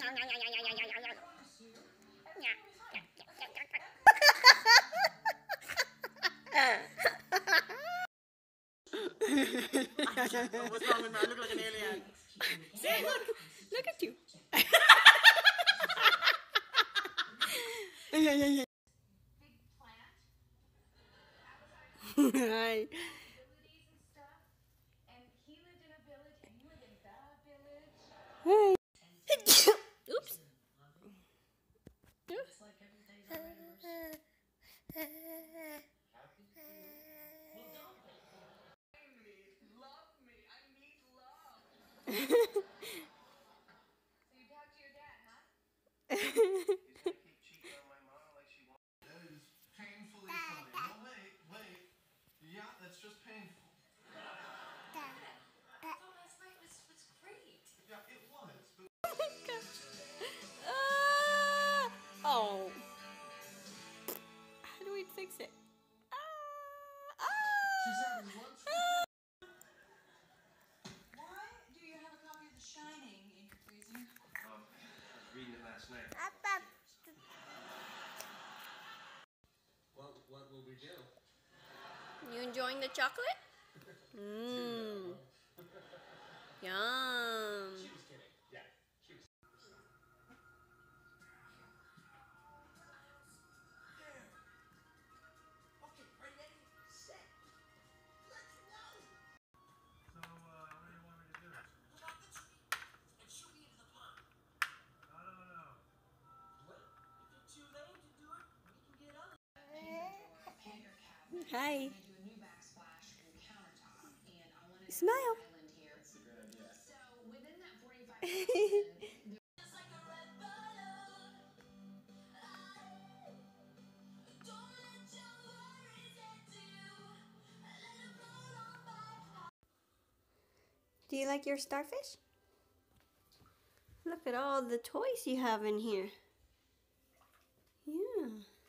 What's wrong with me? I look like an alien. See, look at you. Yeah. Hi. Hey. Oops. Painfully funny. No, wait. Yeah, that's just painful. Last night was great. Yeah, it was. But Oh. How do we fix it? she's having lunch. Why do you have a copy of The Shining in your freezer? I was reading it last night. What will we do? You enjoying the chocolate? Mmm. Yum. She was kidding. Yeah, she was. Okay, ready, set. Let's go. So, what do you want me to do? Pull out the tree and shoot me into the pond. I don't know. Wait, if it's too late to do it, we can get on. Hi. Do a new backsplash and countertop, and I wanted to Smile. island here. That's a good idea. So within that 45,000, just like a red balloon. Don't let your worries get to you. Let it float on by. Do you like your starfish? Look at all the toys you have in here. Yeah.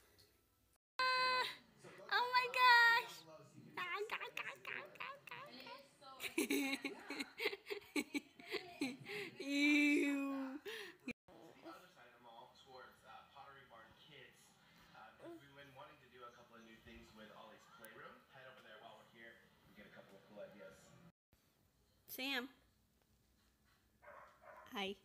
Oh my gosh. Ew. The other side of the mall towards Pottery Barn Kids. We've been wanting to do a couple of new things with Ollie's Playroom. Head over there while we're here. We get a couple of cool ideas. Sam. Hi.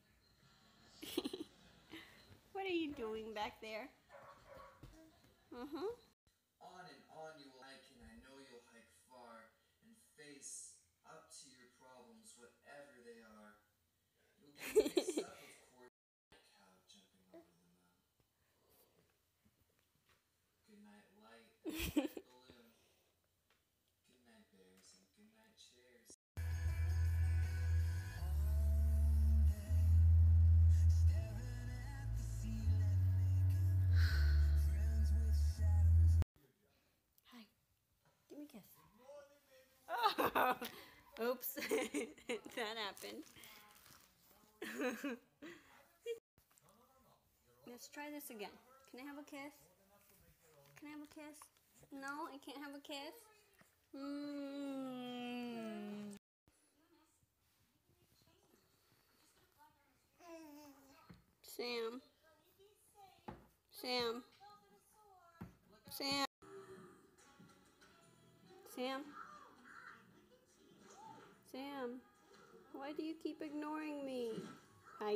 What are you doing back there? Uh-huh. On and on you will hike, and I know you'll hike far and face up to your problems, whatever they are. You'll get mixed up, of course. Cow jumping over the mountain. Good night, light. And good night, balloon. Good night, bears, and good night, chairs. Hi. Give me a kiss. Oh. Oops. That happened. Let's try this again. Can I have a kiss? Can I have a kiss? No, I can't have a kiss? Sam. Sam. Sam. Sam. Sam. Why do you keep ignoring me? Hi.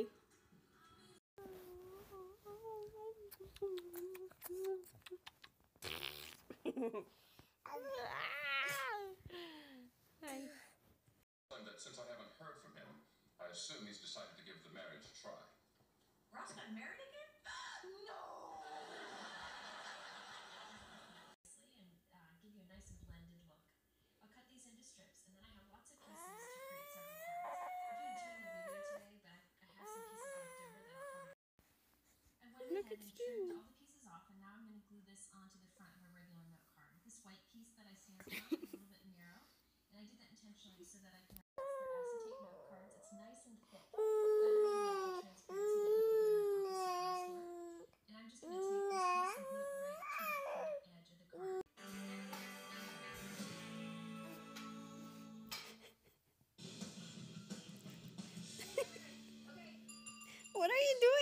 Hi. That since I haven't heard from him, I assume he's decided to give the marriage a try. Ross got married again? No! And give you a nice blended look. I'll cut these into strips, and then I have lots of pieces to create several parts. We're doing two in the video today, but I have some pieces left over that I'll come. I went Look, ahead it's and trimmed cute. all the pieces off, and now I'm going to glue this onto the front of a regular note card. This white piece that I stamped on is a little bit narrow, and I did that intentionally so that I can have acetate note cards. It's nice and thick. Better than the transparency that you can get in an office supply store. And I'm just going to take this piece and glue it right to the front edge of the card. What are you doing?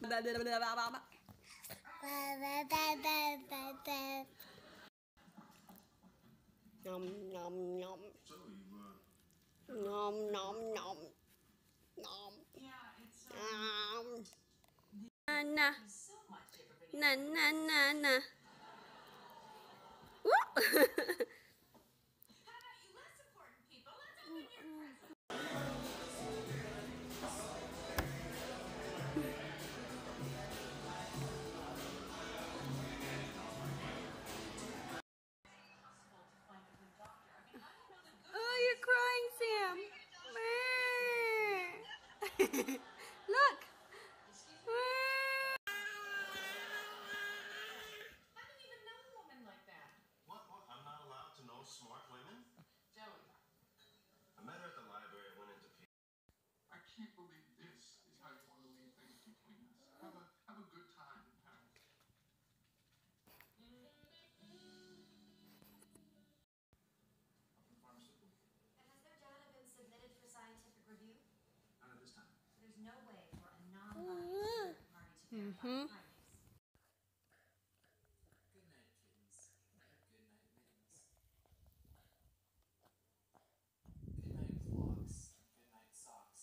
Nom nom nom. So you, Nom nom nom. Nom. Yeah, it's Na na. so much everybody. Na na na na. Woo! How about you less important people? Let's open your presents. Oh, you're crying, Sam. Look. I don't even know a woman like that. what? I'm not allowed to know smart women? Joey. I met her at the library. I went into I can't believe this is how you want to leave things between us. Have a good time in Paris. Pharmaceutical. And has their data been submitted for scientific review? Not at this time. There's no way for a non-biased third party to verify findings. Good night, kittens. Good night, mittens. Good night, clocks. Good night, socks.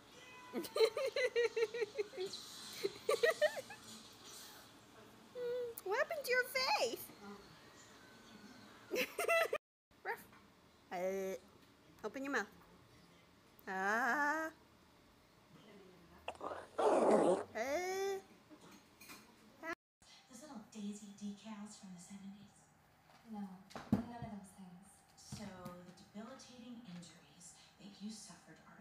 What happened to your face? Ruff. Open your mouth. Ah. Those little daisy decals from the 70s. No, none of those things. So the debilitating injuries that you suffered